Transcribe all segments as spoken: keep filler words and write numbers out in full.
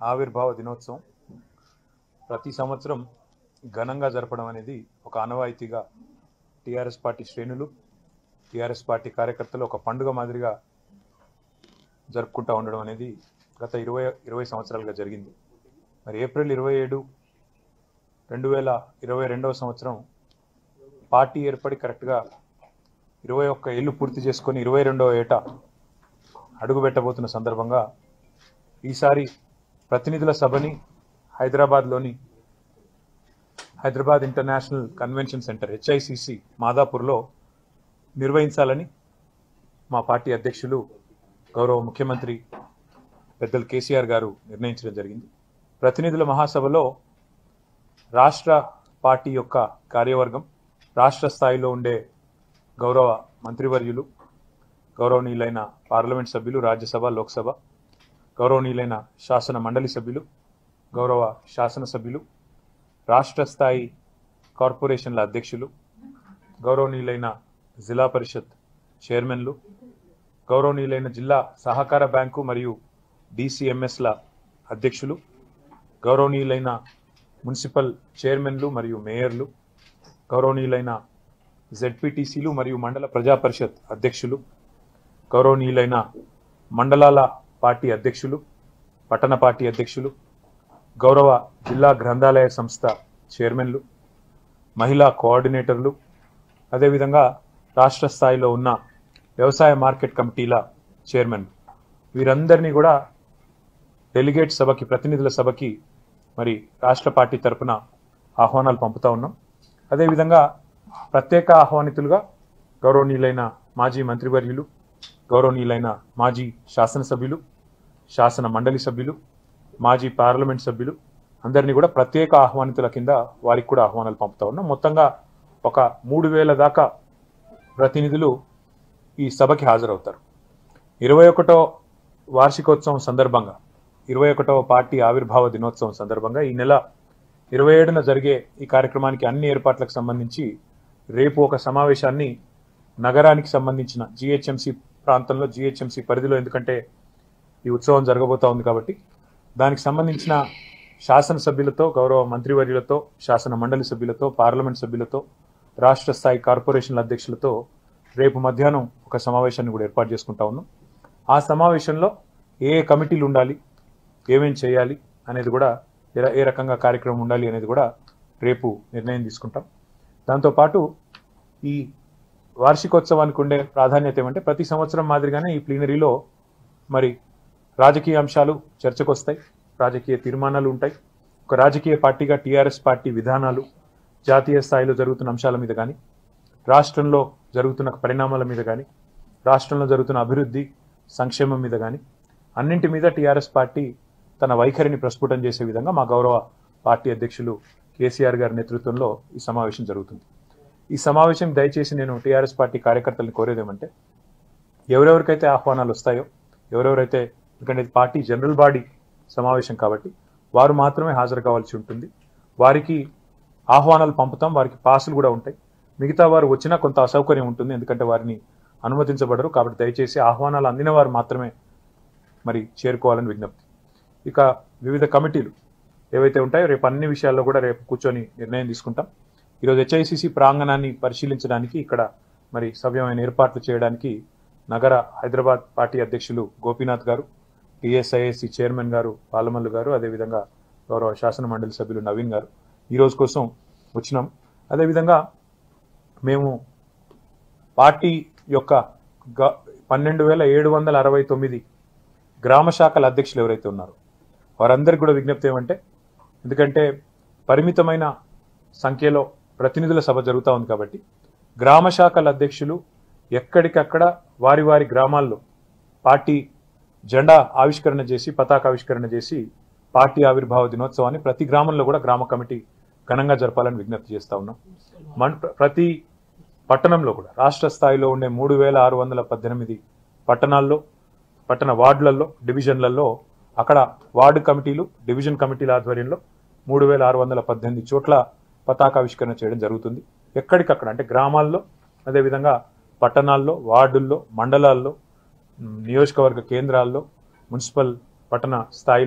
ఆవిర్భావ దినోత్సవం ప్రతి సంవత్సరం ఘనంగా జరపడం అనేది ఒక ఆనవాయితీగా టీఆర్ఎస్ పార్టీ శ్రేణులు టీఆర్ఎస్ పార్టీ కార్యకర్తలు ఒక పండుగ మాదిరిగా జరుపుకుంటూ ఉండడం అనేది గత ఇరవై ఇరవై సంవత్సరాలుగా జరిగింది. మరి ఏప్రిల్ ఇరవై ఏడు రెండు వేల ఇరవై రెండవ సంవత్సరం పార్టీ ఏర్పడి కరెక్ట్గా ఇరవై ఒక్క ఏళ్ళు పూర్తి చేసుకొని ఇరవై రెండవ ఏట అడుగుపెట్టబోతున్న సందర్భంగా ఈసారి ప్రతినిధుల సభని హైదరాబాద్లోని Hyderabad international convention centre HICC మాదాపూర్లో నిర్వహించాలని మా పార్టీ అధ్యక్షులు గౌరవ ముఖ్యమంత్రి పెద్దలు కేసీఆర్ గారు నిర్ణయించడం జరిగింది. ప్రతినిధుల మహాసభలో రాష్ట్ర పార్టీ యొక్క కార్యవర్గం, రాష్ట్ర స్థాయిలో ఉండే గౌరవ మంత్రివర్యులు, గౌరవనీయులైన పార్లమెంట్ సభ్యులు, రాజ్యసభ, లోక్సభ, గౌరవనీయులైన శాసన మండలి సభ్యులు, గౌరవ శాసనసభ్యులు, రాష్ట్ర స్థాయి కార్పొరేషన్ల అధ్యక్షులు, గౌరవనీయులైన జిల్లా పరిషత్ చైర్మన్లు, గౌరవనీయులైన జిల్లా సహకార బ్యాంకు మరియు డిసిఎంఎస్ల అధ్యక్షులు, గౌరవనీయులైన మున్సిపల్ చైర్మన్లు మరియు మేయర్లు, గౌరవనీయులైన జెడ్పీటీసీలు మరియు మండల ప్రజా పరిషత్ అధ్యక్షులు, గౌరవనీయులైన మండలాల పార్టీ అధ్యక్షులు, పట్టణ పార్టీ అధ్యక్షులు, గౌరవ జిల్లా గ్రంథాలయ సంస్థ చైర్మన్లు, మహిళా కోఆర్డినేటర్లు, అదేవిధంగా రాష్ట్ర స్థాయిలో ఉన్న వ్యవసాయ మార్కెట్ కమిటీల చైర్మన్, వీరందరినీ కూడా డెలిగేట్ సభకి, ప్రతినిధుల సభకి మరి రాష్ట్ర పార్టీ తరఫున ఆహ్వానాలు పంపుతా ఉన్నాం. అదేవిధంగా ప్రత్యేక ఆహ్వానితులుగా గౌరవనీయులైన మాజీ మంత్రివర్యులు, గౌరవనీయులైన మాజీ శాసనసభ్యులు, శాసన మండలి సభ్యులు, మాజీ పార్లమెంట్ సభ్యులు అందరినీ కూడా ప్రత్యేక ఆహ్వానితుల కింద వారికి కూడా ఆహ్వానాలు పంపుతా ఉన్నాం. మొత్తంగా ఒక మూడు వేల దాకా ప్రతినిధులు ఈ సభకి హాజరవుతారు. ఇరవై ఒకటో వార్షికోత్సవం సందర్భంగా, ఇరవై ఒకటవ పార్టీ ఆవిర్భావ దినోత్సవం సందర్భంగా ఈ నెల ఇరవై ఏడున జరిగే ఈ కార్యక్రమానికి అన్ని ఏర్పాట్లకు సంబంధించి రేపు ఒక సమావేశాన్ని నగరానికి సంబంధించిన జిహెచ్ఎంసి ప్రాంతంలో, జిహెచ్ఎంసి పరిధిలో, ఎందుకంటే ఈ ఉత్సవం జరగబోతా ఉంది కాబట్టి దానికి సంబంధించిన శాసనసభ్యులతో, గౌరవ మంత్రివర్యులతో, శాసన మండలి సభ్యులతో, పార్లమెంట్ సభ్యులతో, రాష్ట్ర స్థాయి కార్పొరేషన్ల అధ్యక్షులతో రేపు మధ్యాహ్నం ఒక సమావేశాన్ని కూడా ఏర్పాటు చేసుకుంటా ఉన్నాం. ఆ సమావేశంలో ఏ ఏ కమిటీలు ఉండాలి, ఏమేం చేయాలి అనేది కూడా, ఏ రకంగా కార్యక్రమం ఉండాలి అనేది కూడా రేపు నిర్ణయం తీసుకుంటాం. దాంతోపాటు ఈ వార్షికోత్సవానికి ఉండే ప్రాధాన్యత ఏమంటే ప్రతి సంవత్సరం మాదిరిగానే ఈ ప్లీనరీలో మరి రాజకీయ అంశాలు చర్చకు వస్తాయి, రాజకీయ తీర్మానాలు ఉంటాయి. ఒక రాజకీయ పార్టీగా టీఆర్ఎస్ పార్టీ విధానాలు, జాతీయ స్థాయిలో జరుగుతున్న అంశాల మీద కానీ, రాష్ట్రంలో జరుగుతున్న పరిణామాల మీద కానీ, రాష్ట్రంలో జరుగుతున్న అభివృద్ధి సంక్షేమం మీద కానీ అన్నింటి మీద టీఆర్ఎస్ పార్టీ తన వైఖరిని ప్రస్ఫుటం చేసే విధంగా మా గౌరవ పార్టీ అధ్యక్షులు కేసీఆర్ గారి నేతృత్వంలో ఈ సమావేశం జరుగుతుంది. ఈ సమావేశం దయచేసి నేను టీఆర్ఎస్ పార్టీ కార్యకర్తలను కోరేదేమంటే, ఎవరెవరికైతే ఆహ్వానాలు వస్తాయో, ఎవరెవరైతే, ఎందుకంటే ఇది పార్టీ జనరల్ బాడీ సమావేశం కాబట్టి వారు మాత్రమే హాజరు కావాల్సి ఉంటుంది. వారికి ఆహ్వానాలు పంపుతాం, వారికి పాసులు కూడా ఉంటాయి. మిగతా వారు వచ్చినా కొంత అసౌకర్యం ఉంటుంది, ఎందుకంటే వారిని అనుమతించబడరు. కాబట్టి దయచేసి ఆహ్వానాలు అందిన వారు మాత్రమే మరి చేరుకోవాలని విజ్ఞప్తి. ఇక వివిధ కమిటీలు ఏవైతే ఉంటాయో రేపు అన్ని విషయాల్లో కూడా రేపు కూర్చొని నిర్ణయం తీసుకుంటాం. ఈరోజు హెచ్ఐసిసి ప్రాంగణాన్ని పరిశీలించడానికి, ఇక్కడ మరి సవ్యమైన ఏర్పాట్లు చేయడానికి నగర హైదరాబాద్ పార్టీ అధ్యక్షులు గోపీనాథ్ గారు, టీఎస్ఐఎస్సి చైర్మన్ గారు పాలమల్లు గారు, అదేవిధంగా గౌరవ శాసన మండలి సభ్యులు నవీన్ గారు ఈ రోజు కోసం వచ్చినాం. అదేవిధంగా మేము పార్టీ యొక్క పన్నెండు వేల ఏడు వందల అరవై తొమ్మిది గ్రామ శాఖల అధ్యక్షులు ఎవరైతే ఉన్నారో వారందరికీ కూడా విజ్ఞప్తి ఏమంటే, ఎందుకంటే పరిమితమైన సంఖ్యలో ప్రతినిధుల సభ జరుగుతూ ఉంది కాబట్టి గ్రామ శాఖల అధ్యక్షులు ఎక్కడికక్కడ వారి వారి గ్రామాల్లో పార్టీ జెండా ఆవిష్కరణ చేసి, పతాకావిష్కరణ చేసి పార్టీ ఆవిర్భావ దినోత్సవాన్ని ప్రతి గ్రామంలో కూడా గ్రామ కమిటీ ఘనంగా జరపాలని విజ్ఞప్తి చేస్తూ ఉన్నాం. మన ప్రతి పట్టణంలో కూడా రాష్ట్ర స్థాయిలో ఉండే మూడు వేల ఆరు వందల పద్దెనిమిది పట్టణాల్లో, పట్టణ వార్డులలో, డివిజన్లలో అక్కడ వార్డు కమిటీలు, డివిజన్ కమిటీల ఆధ్వర్యంలో మూడు వేల ఆరు వందల పద్దెనిమిది చోట్ల పతాకావిష్కరణ చేయడం జరుగుతుంది. ఎక్కడికక్కడ అంటే గ్రామాల్లో, అదేవిధంగా పట్టణాల్లో, వార్డుల్లో, మండలాల్లో, నియోజకవర్గ కేంద్రాల్లో, మున్సిపల్ పట్టణ స్థాయిలో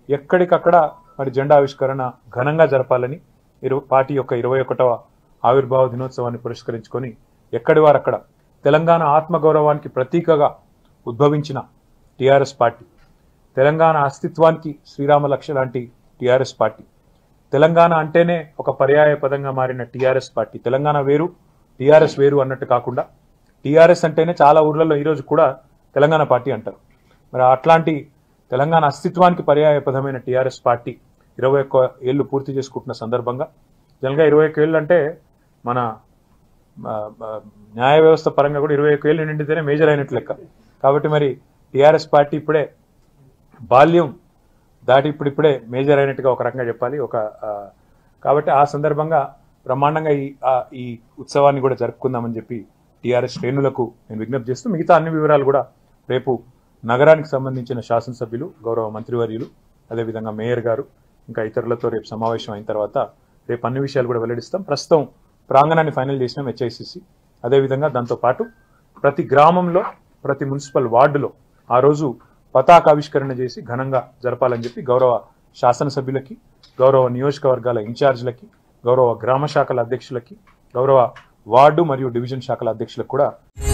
ఎక్కడికక్కడ మరి జెండా ఆవిష్కరణ ఘనంగా జరపాలని ఇరు పార్టీ యొక్క ఇరవై ఒకటవ ఆవిర్భావ దినోత్సవాన్ని పురస్కరించుకొని ఎక్కడి వారు అక్కడ తెలంగాణ ఆత్మగౌరవానికి ప్రతీకగా ఉద్భవించిన టీఆర్ఎస్ పార్టీ, తెలంగాణ అస్తిత్వానికి శ్రీరామ లక్ష్య లాంటి టీఆర్ఎస్ పార్టీ, తెలంగాణ అంటేనే ఒక పర్యాయ పదంగా మారిన టీఆర్ఎస్ పార్టీ, తెలంగాణ వేరు టీఆర్ఎస్ వేరు అన్నట్టు కాకుండా టీఆర్ఎస్ అంటేనే చాలా ఊర్లలో ఈరోజు కూడా తెలంగాణ పార్టీ అంటారు. మరి అట్లాంటి తెలంగాణ అస్తిత్వానికి పర్యాయ పదమైన టీఆర్ఎస్ పార్టీ ఇరవై ఒక్క ఏళ్ళు పూర్తి చేసుకుంటున్న సందర్భంగా, జనరల్గా ఇరవై ఒక్క ఏళ్ళు అంటే మన న్యాయ వ్యవస్థ పరంగా కూడా ఇరవై ఒక్క ఏళ్ళు నిండితేనే మేజర్ అయినట్లు లెక్క. కాబట్టి మరి టీఆర్ఎస్ పార్టీ ఇప్పుడే బాల్యం దాటి ఇప్పుడిప్పుడే మేజర్ అయినట్టుగా ఒక రకంగా చెప్పాలి. ఒక కాబట్టి ఆ సందర్భంగా బ్రహ్మాండంగా ఈ ఈ ఉత్సవాన్ని కూడా జరుపుకుందామని చెప్పి టీఆర్ఎస్ శ్రేణులకు నేను విజ్ఞప్తి చేస్తూ, మిగతా అన్ని వివరాలు కూడా రేపు నగరానికి సంబంధించిన శాసనసభ్యులు, గౌరవ మంత్రివర్యులు, అదేవిధంగా మేయర్ గారు ఇంకా ఇతరులతో రేపు సమావేశం అయిన తర్వాత రేపు అన్ని విషయాలు కూడా వెల్లడిస్తాం. ప్రస్తుతం ప్రాంగణాన్ని ఫైనల్ చేసినాం హెచ్ఐసిసి. అదేవిధంగా దాంతోపాటు ప్రతి గ్రామంలో, ప్రతి మున్సిపల్ వార్డులో ఆ రోజు పతాకావిష్కరణ చేసి ఘనంగా జరపాలని చెప్పి గౌరవ శాసనసభ్యులకి, గౌరవ నియోజకవర్గాల ఇన్ఛార్జీలకి, గౌరవ గ్రామ శాఖల అధ్యక్షులకి, గౌరవ వార్డు మరియు డివిజన్ శాఖల అధ్యక్షులకు కూడా